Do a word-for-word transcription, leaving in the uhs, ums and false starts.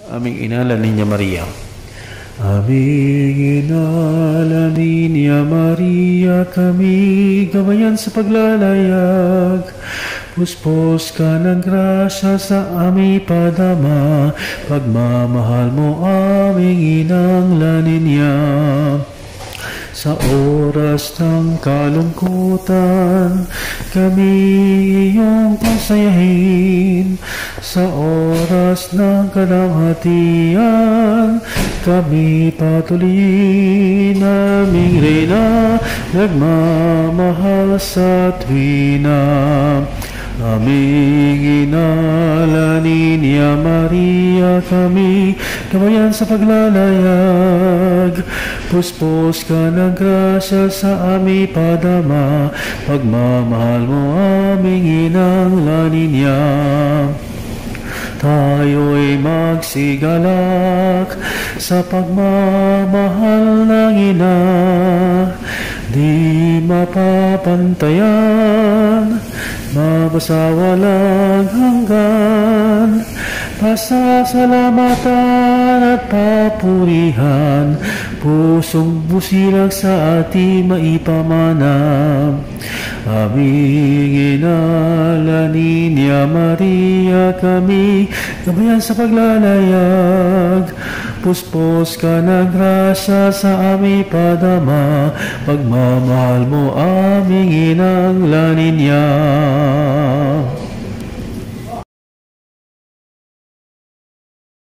Aming ina, La Niña Maria. Aming ina, La Niña Maria, kami gabayan sa paglalayag. Puspos ka ng grasya sa aming padama, pagmamahal mo aming inang La Niña. Sa oras ng kalungkutan, kami iyong pasayahin. Sa oras ng kalamhatian, kami patuloyin naming reyna, nagmamahal sa tuwina. Aming ina, La Niña Maria, kami gabayan sa paglalayag. Puspos ka ng grasya sa aming padama, pagmamahal mo aming inang La Niña. Tayo'y magsigalak sa pagmamahal ng ina, di mapapantayan, mabasawalang hanggan, pasasalamatan at papurihan, pusong busilag sa ating maipamana. Aming ina, La Niña Maria, kami gabayan sa paglalayag. Puspos ka ng grasya sa aming padama, pagmamahal mo aming inang La Niña.